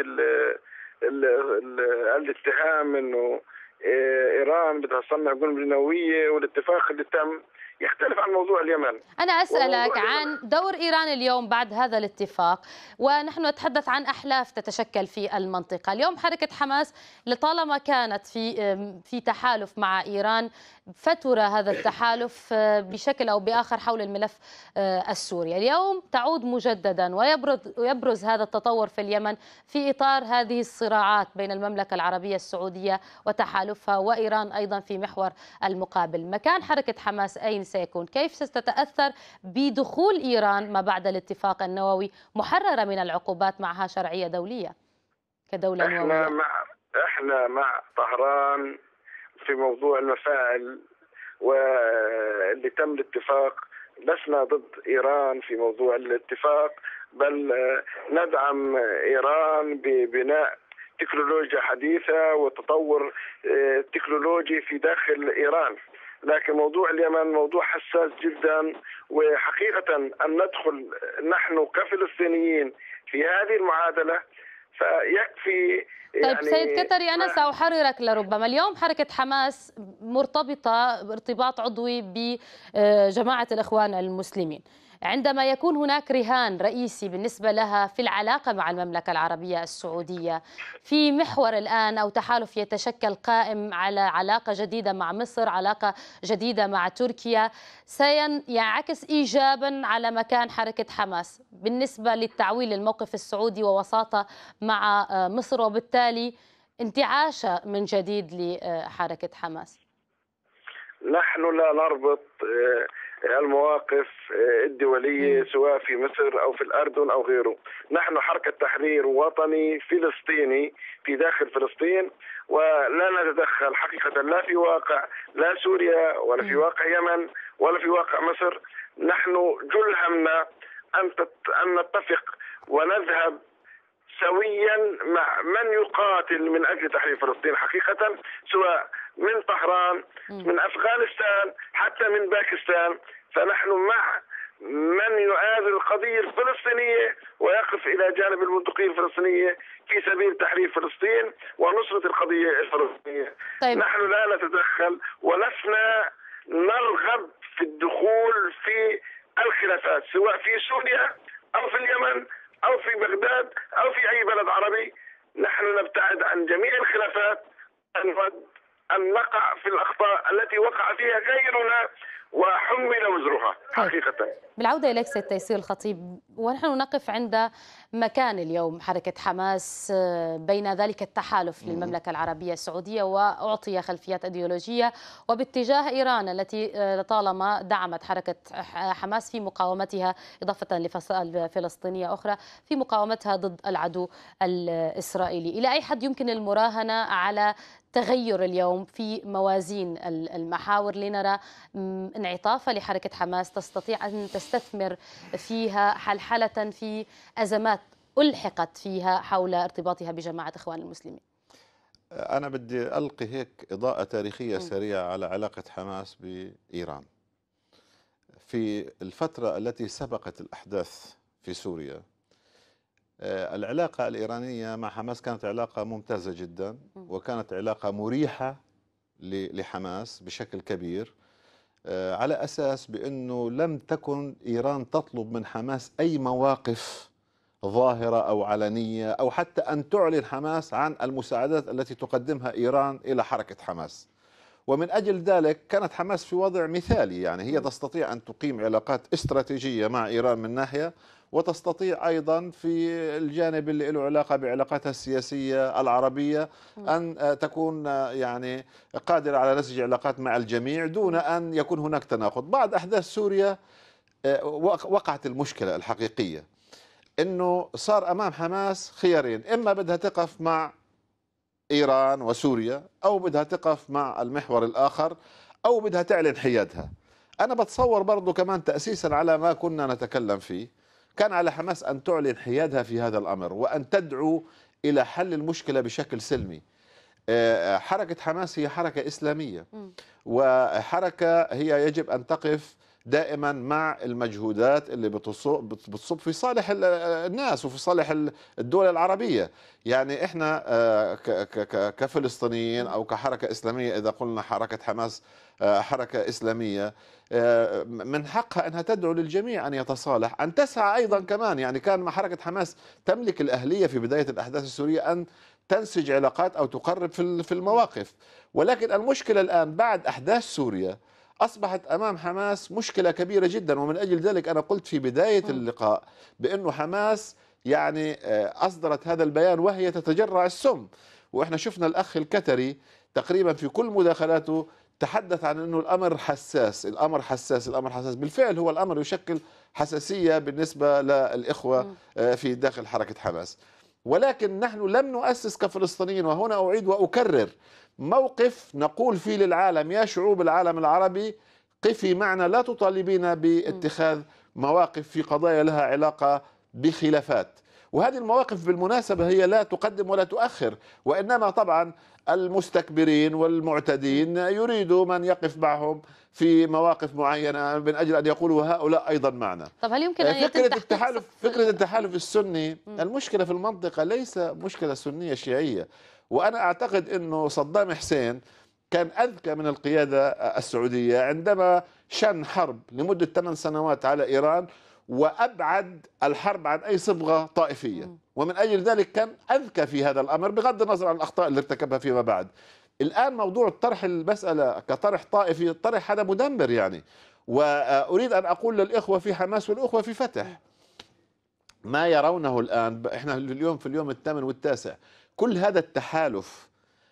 الاتهام أنه إيران بدها تصنع قنبلة نووية والاتفاق اللي تم يختلف عن موضوع اليمن. أنا أسألك عن دور إيران اليوم بعد هذا الاتفاق، ونحن نتحدث عن أحلاف تتشكل في المنطقة. اليوم حركة حماس لطالما كانت في تحالف مع إيران، فتر هذا التحالف بشكل أو بآخر حول الملف السوري. اليوم تعود مجددا ويبرز هذا التطور في اليمن في إطار هذه الصراعات بين المملكة العربية السعودية وتحالفها وإيران أيضا في محور المقابل. مكان حركة حماس أين سيكون؟ كيف ستتأثر بدخول إيران ما بعد الاتفاق النووي محررة من العقوبات معها شرعية دولية كدولة نووية؟ احنا مع طهران في موضوع المفاعل واللي تم الاتفاق، لسنا ضد إيران في موضوع الاتفاق، بل ندعم إيران ببناء تكنولوجيا حديثة وتطور تكنولوجي في داخل إيران. لكن موضوع اليمن موضوع حساس جدا، وحقيقة أن ندخل نحن كفلسطينيين في هذه المعادلة فيكفي. طيب يعني سيد كتري، أنا سأحررك لربما. اليوم حركة حماس مرتبطة ارتباط عضوي بجماعة الإخوان المسلمين، عندما يكون هناك رهان رئيسي بالنسبة لها في العلاقة مع المملكة العربية السعودية في محور الآن أو تحالف يتشكل قائم على علاقة جديدة مع مصر، علاقة جديدة مع تركيا، سينعكس إيجابا على مكان حركة حماس بالنسبة للتعويل للموقف السعودي ووساطة مع مصر، وبالتالي انتعاشة من جديد لحركة حماس. نحن لا نربط المواقف الدولية سواء في مصر أو في الأردن أو غيره. نحن حركة تحرير وطني فلسطيني في داخل فلسطين، ولا نتدخل حقيقة لا في واقع لا سوريا ولا في واقع يمن ولا في واقع مصر. نحن جل همنا أن نتفق ونذهب سويا مع من يقاتل من أجل تحرير فلسطين حقيقة، سواء من طهران من أفغانستان حتى من باكستان. فنحن مع من يعادل القضية الفلسطينية ويقف إلى جانب البندقية الفلسطينية في سبيل تحرير فلسطين ونصرة القضية الفلسطينية. طيب. نحن لا نتدخل ولسنا نرغب في الدخول في الخلافات سواء في سوريا أو في اليمن أو في بغداد أو في أي بلد عربي. نحن نبتعد عن جميع الخلافات، أن نقع في الأخطاء التي وقع فيها غيرنا وحمل وزرها حقيقة. بالعودة إليك سيد تيسير الخطيب، ونحن نقف عند مكان اليوم حركة حماس بين ذلك التحالف للمملكة العربية السعودية وأعطي خلفيات أيديولوجية وباتجاه إيران التي طالما دعمت حركة حماس في مقاومتها إضافة لفصائل فلسطينية أخرى في مقاومتها ضد العدو الإسرائيلي. إلى أي حد يمكن المراهنة على تغير اليوم في موازين المحاور لنرى انعطافا لحركة حماس تستطيع أن تستثمر فيها حلحلة في أزمات ألحقت فيها حول ارتباطها بجماعة إخوان المسلمين؟ أنا بدي ألقي هيك إضاءة تاريخية سريعة على علاقة حماس بإيران. في الفترة التي سبقت الأحداث في سوريا، العلاقة الإيرانية مع حماس كانت علاقة ممتازة جدا، وكانت علاقة مريحة لحماس بشكل كبير، على أساس بأنه لم تكن إيران تطلب من حماس أي مواقف ظاهرة أو علنية، أو حتى أن تعلن حماس عن المساعدات التي تقدمها إيران إلى حركة حماس. ومن أجل ذلك كانت حماس في وضع مثالي، يعني هي تستطيع أن تقيم علاقات استراتيجية مع إيران من ناحية، وتستطيع أيضا في الجانب اللي له علاقة بعلاقاتها السياسية العربية أن تكون يعني قادرة على نسج علاقات مع الجميع دون أن يكون هناك تناقض. بعد أحداث سوريا وقعت المشكلة الحقيقية، أنه صار أمام حماس خيارين: إما بدها تقف مع إيران وسوريا، أو بدها تقف مع المحور الآخر، أو بدها تعلن حيادها. أنا بتصور برضو كمان تأسيسا على ما كنا نتكلم فيه، كان على حماس أن تعلن حيادها في هذا الأمر، وأن تدعو إلى حل المشكلة بشكل سلمي. حركة حماس هي حركة إسلامية، وحركة هي يجب أن تقف دائما مع المجهودات اللي بتصب في صالح الناس وفي صالح الدول العربية. يعني احنا كفلسطينيين او كحركة اسلامية، اذا قلنا حركة حماس حركة اسلامية، من حقها انها تدعو للجميع ان يتصالح، ان تسعى ايضا كمان. يعني كان مع حركة حماس تملك الاهلية في بداية الاحداث السورية ان تنسج علاقات او تقرب في المواقف. ولكن المشكلة الان بعد احداث سوريا أصبحت أمام حماس مشكلة كبيرة جدا، ومن أجل ذلك أنا قلت في بداية اللقاء بأنه حماس يعني أصدرت هذا البيان وهي تتجرع السم. وإحنا شفنا الأخ الكتري تقريبا في كل مداخلاته تحدث عن أنه الأمر حساس، الأمر حساس، الأمر حساس. بالفعل هو الأمر يشكل حساسية بالنسبة للإخوة في داخل حركة حماس. ولكن نحن لم نؤسس كفلسطينيين، وهنا أعيد وأكرر، موقف نقول فيه للعالم: يا شعوب العالم العربي قفي معنا، لا تطالبين باتخاذ مواقف في قضايا لها علاقة بخلافات. وهذه المواقف بالمناسبة هي لا تقدم ولا تؤخر، وإنما طبعا المستكبرين والمعتدين يريدوا من يقف معهم في مواقف معينة من أجل أن يقولوا هؤلاء أيضا معنا. طب هل يمكن أن فكرة التحالف السني، المشكلة في المنطقة ليس مشكلة سنية شيعية. وأنا أعتقد أنه صدام حسين كان أذكى من القيادة السعودية عندما شن حرب لمدة 8 سنوات على إيران، وأبعد الحرب عن أي صبغة طائفية، ومن أجل ذلك كان أذكى في هذا الأمر بغض النظر عن الأخطاء اللي ارتكبها فيما بعد. الآن موضوع طرح المسألة كطرح طائفي، الطرح هذا مدمر يعني. وأريد أن أقول للإخوة في حماس والإخوة في فتح، ما يرونه الآن، إحنا اليوم في اليوم الثامن والتاسع، كل هذا التحالف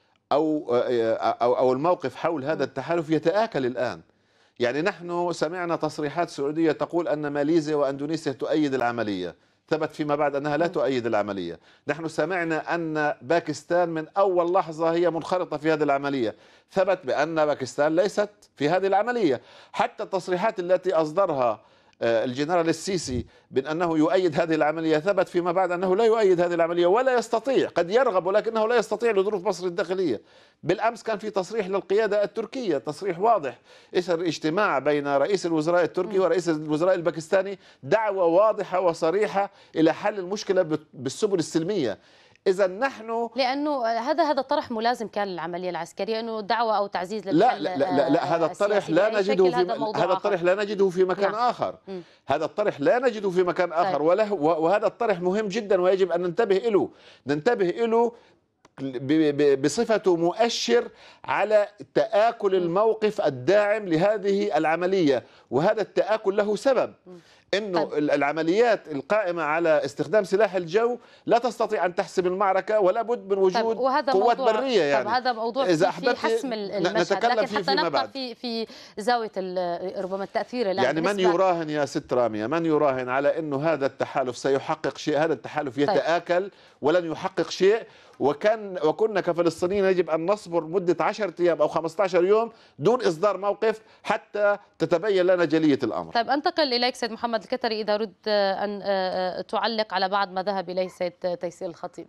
أو الموقف حول هذا التحالف يتآكل الآن. يعني نحن سمعنا تصريحات سعودية تقول أن ماليزيا وأندونيسيا تؤيد العملية، ثبت فيما بعد أنها لا تؤيد العملية. نحن سمعنا أن باكستان من أول لحظة هي منخرطة في هذه العملية، ثبت بأن باكستان ليست في هذه العملية. حتى التصريحات التي أصدرها الجنرال السيسي بأنه يؤيد هذه العملية، ثبت فيما بعد أنه لا يؤيد هذه العملية ولا يستطيع، قد يرغب ولكنه لا يستطيع لظروف مصر الداخلية. بالأمس كان في تصريح للقيادة التركية، تصريح واضح، إثر اجتماع بين رئيس الوزراء التركي ورئيس الوزراء الباكستاني، دعوة واضحة وصريحة إلى حل المشكلة بالسبل السلمية. إذا نحن لأنه هذا الطرح ملازم كان للعملية العسكرية، أنه دعوة أو تعزيز للحل. لا هذا الطرح لا نجده في هذا الطرح لا نجده في مكان آخر. هذا الطرح لا نجده في مكان آخر. وهذا الطرح مهم جدا ويجب أن ننتبه له بصفته مؤشر على تآكل الموقف الداعم لهذه العملية. وهذا التآكل له سبب، إنه العمليات القائمة على استخدام سلاح الجو لا تستطيع أن تحسم المعركة، ولا بد من وجود قوات برية. يعني هذا موضوع إذا في حسم المشهد، لكن حتى نبقى في زاوية ربما التأثير. يعني من يراهن يا ست رامية، من يراهن على إنه هذا التحالف سيحقق شيء؟ هذا التحالف يتآكل ولن يحقق شيء. وكنا كفلسطينيين يجب أن نصبر مدة 10 أيام أو 15 يوم دون إصدار موقف حتى تتبين لنا جلية الأمر. طيب أنتقل إليك سيد محمد محمد الكتري إذا رد أن تعلق على بعض ما ذهب إليه سيد تيسير الخطيب.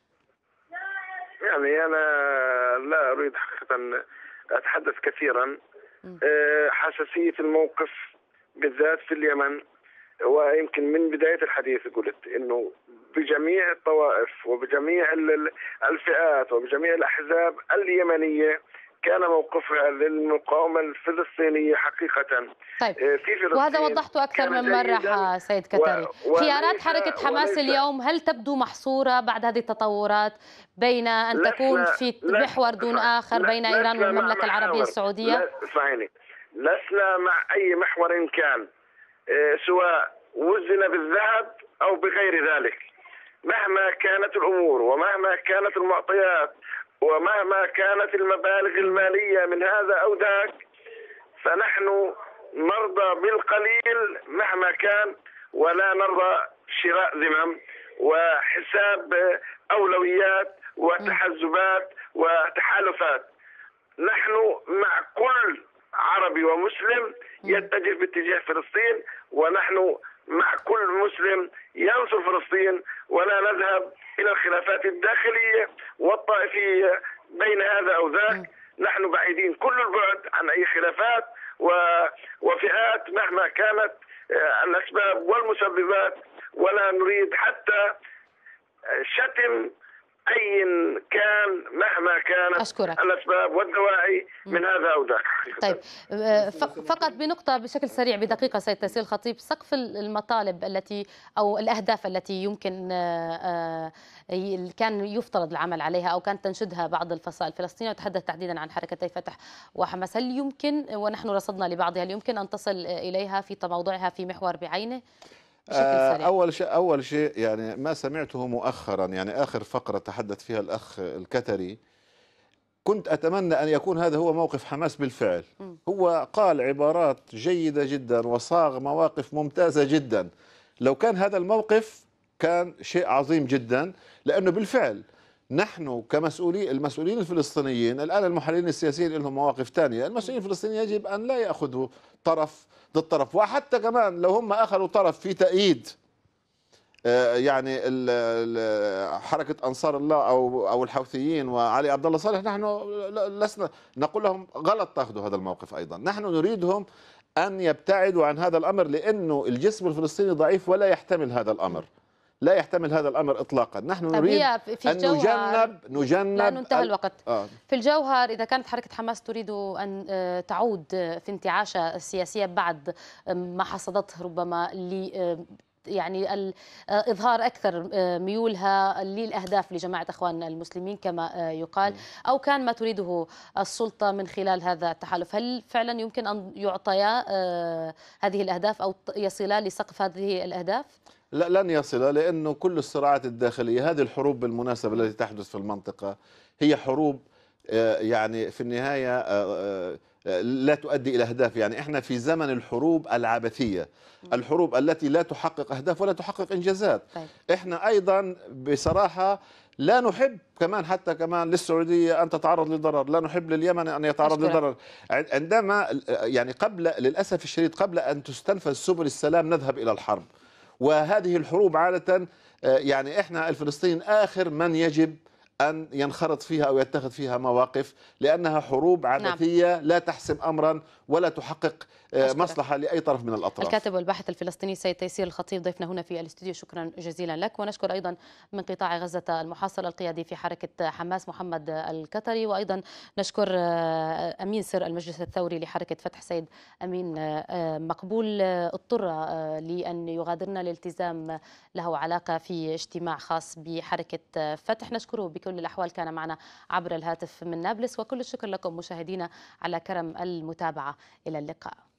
يعني أنا لا أريد حقيقة أن أتحدث كثيرا. حساسية الموقف بالذات في اليمن، ويمكن من بداية الحديث قلت إنه بجميع الطوائف وبجميع الفئات وبجميع الأحزاب اليمنية كان موقفها للمقاومة الفلسطينية حقيقة. طيب، في فلسطين، وهذا وضحته أكثر من مرة سيد كتري. خيارات حركة حماس اليوم هل تبدو محصورة بعد هذه التطورات بين أن تكون في محور دون آخر بين إيران والمملكة العربية السعودية؟ اسمعيني، لسنا مع أي محور كان، سواء وزن بالذهب أو بغير ذلك. مهما كانت الأمور ومهما كانت المعطيات ومهما كانت المبالغ المالية من هذا أو ذاك، فنحن نرضى بالقليل مهما كان، ولا نرضى شراء ذمم وحساب أولويات وتحزبات وتحالفات. نحن مع كل عربي ومسلم يتجه باتجاه فلسطين، ونحن مع كل مسلم ينصر فلسطين، ولا نذهب إلى الخلافات الداخلية والطائفية بين هذا أو ذاك. نحن بعيدين كل البعد عن أي خلافات وفئات مهما كانت الأسباب والمسببات، ولا نريد حتى شتم أي كان مهما كانت أشكرك. الأسباب والدواعي من هذا أو ذاك. طيب، فقط بنقطة بشكل سريع بدقيقة سيد تيسير الخطيب، سقف المطالب التي أو الأهداف التي يمكن كان يفترض العمل عليها أو كانت تنشدها بعض الفصائل الفلسطينية، وتحدث تحديدا عن حركتي فتح وحماس، هل يمكن ونحن رصدنا لبعضها هل يمكن أن تصل إليها في موضعها في محور بعينه؟ أول شيء يعني ما سمعته مؤخرا، يعني آخر فقرة تحدث فيها الأخ الكتري، كنت أتمنى أن يكون هذا هو موقف حماس بالفعل. هو قال عبارات جيدة جدا وصاغ مواقف ممتازة جدا. لو كان هذا الموقف كان شيء عظيم جدا، لأنه بالفعل نحن المسؤولين الفلسطينيين الآن، المحللين السياسيين لهم مواقف ثانية. المسؤولين الفلسطينيين يجب أن لا يأخذوا طرف ضد طرف، وحتى كمان لو هم أخذوا طرف في تأييد يعني حركة أنصار الله أو الحوثيين وعلي عبد الله صالح، نحن لسنا نقول لهم غلط تأخذوا هذا الموقف. أيضا نحن نريدهم أن يبتعدوا عن هذا الأمر، لأنه الجسم الفلسطيني ضعيف ولا يحتمل هذا الأمر، لا يحتمل هذا الأمر إطلاقا. نحن نريد أن نجنب لأنه انتهى الوقت. في الجوهر إذا كانت حركة حماس تريد أن تعود في انتعاشة سياسية بعد ما حصدته ربما يعني إظهار أكثر ميولها للأهداف لجماعة أخوان المسلمين كما يقال، أو كان ما تريده السلطة من خلال هذا التحالف، هل فعلا يمكن أن يعطيا هذه الأهداف أو يصلا لسقف هذه الأهداف؟ لا، لن يصل، لأنه كل الصراعات الداخلية، هذه الحروب بالمناسبة التي تحدث في المنطقة هي حروب يعني في النهاية لا تؤدي إلى أهداف. يعني إحنا في زمن الحروب العبثية، الحروب التي لا تحقق أهداف ولا تحقق إنجازات. إحنا أيضا بصراحة لا نحب كمان حتى كمان للسعودية أن تتعرض للضرر، لا نحب لليمن أن يتعرض للضرر. عندما يعني للأسف الشديد قبل أن تستنفذ سبل السلام نذهب إلى الحرب، وهذه الحروب عادة يعني إحنا الفلسطينيين آخر من يجب أن ينخرط فيها أو يتخذ فيها مواقف، لأنها حروب عبثية لا تحسم أمرا ولا تحقق مصلحة لأي طرف من الأطراف. الكاتب والباحث الفلسطيني سيد تيسير الخطيب ضيفنا هنا في الاستوديو، شكرا جزيلا لك. ونشكر أيضا من قطاع غزة المحاصر القيادي في حركة حماس محمد الكتري، وأيضا نشكر أمين سر المجلس الثوري لحركة فتح سيد أمين مقبول، اضطر لأن يغادرنا لالتزام له علاقة في اجتماع خاص بحركة فتح. نشكره بكل الأحوال، كان معنا عبر الهاتف من نابلس، وكل الشكر لكم مشاهدينا على كرم المتابعة. إلى اللقاء.